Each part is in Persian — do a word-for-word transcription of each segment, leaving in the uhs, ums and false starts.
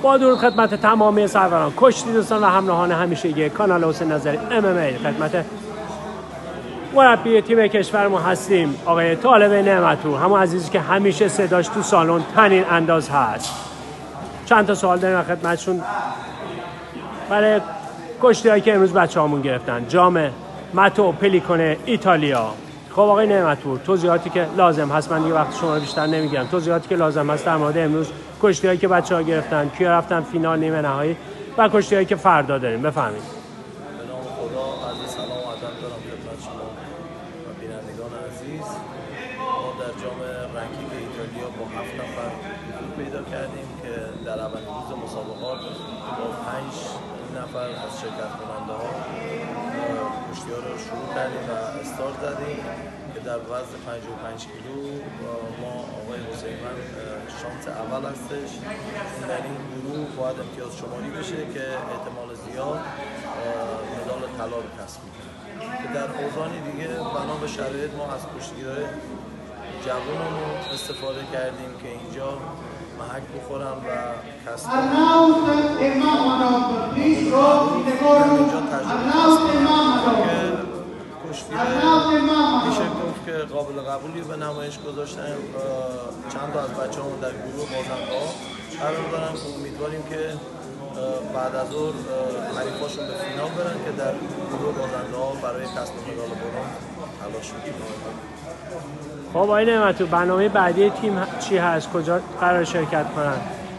با درود خدمت تمامی سروران، کشتی دوستان و همراهان همیشگی کانال حسین نظری ام ام ای، خدمت مربی تیم کشورمون هستیم آقای طالب نعمت‌پور، همون عزیزی که همیشه صداش تو سالن تنین انداز هست. چند تا سوال داریم خدمتشون برای کشتی هایی که امروز بچه هامون گرفتن. جام ماتو پلیکونه ایتالیا. خب آقای نعمت‌پور، توضیحاتی که لازم هست، من دیگه وقت شما رو بیشتر نمیگیرم، توضیحاتی که لازم هست در مورد امروز کشتی هایی که بچه ها گرفتن، کیا رفتن فینال، نیمه نهایی و کشتی هایی که فردا داریم. بفرمایید. به نام خدا، عرض سلام و ادب دارم خدمت شما و بینندگان عزیز. ما در جام رنکینگ ایتالیا با هفت نفر حضور پیدا کردیم که در اولین روز مسابقات با پنج نفر از شرکت کننده ها کشتی ها رو شروع کردیم و استارت زدیم که در وزن پنجاه و پنج کیلو ما آقای حسینمند شانس اول هستش. در این گروه باید امتیاز شماری بشه که احتمال زیاد مدال طلا رو کسب می‌کنه. که در اوزان دیگه بنا به شرایط ما از کشتیگیرای جوانمون استفاده کردیم که اینجا محک بخورن و کسب کنن. اینجا تجربه کسب کنن که کشتی‌های میشه گفت که قابل قبولی به نمایش گذاشتن. چند تا از بچه‌هامون در گروه بازنده قرار دارن که امیدواریم که بعد از ظهر حریفاشون به فینال برن که در گروه بازنده ها برای کسب مدال برنز تلاش می‌کنن. خب آقای نعمت‌پور، برنامه بعدی تیم چی هست؟ کجا قرار شرکت کنن؟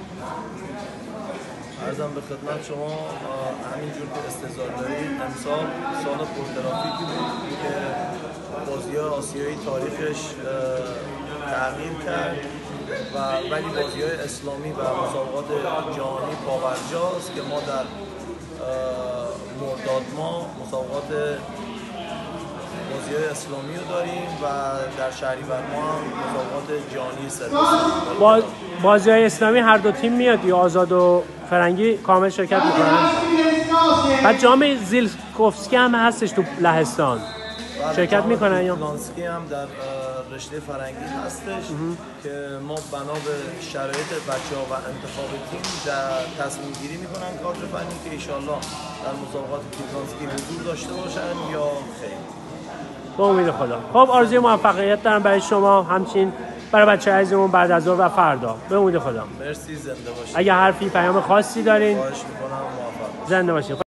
عرضم به خدمت شما همینجور که استحضار دارید، امسال سال پرترافیکی بود که بازی‌های آسیایی تاریخش تغییر کرد و ولی بازی‌های اسلامی و مسابقات جهانی پابرجاست که ما در مرداد ماه مسابقات بازی‌های اسلامی رو داریم و در شهریور ماه هم مسابقات جهانی سرویس. با بازی‌های اسلامی هر دو تیم میاد یا آزاد و فرنگی کامل شرکت میکنن؟ بعد جام زیلکوفسکی هم هستش تو لهستان، شرکت میکنن یا؟ لانسکی هم در رشته فرنگی هستش که ما بنا به شرایط بچه‌ها و انتخاب تیم در تصمیم گیری میکنن کادر فنی که ایشالله در مسابقات لانسکی حضور داشته باشن یا خیر. به امید خدا. خب آرزوی موفقیت دارم برای شما، همچنین برای بچه عزیزمون بعد از ظهر و فردا. به امید خدا. مرسی، زنده باشید. اگه حرفی پیام خاصی دارین خواهش میکنم، موفق زنده باشید.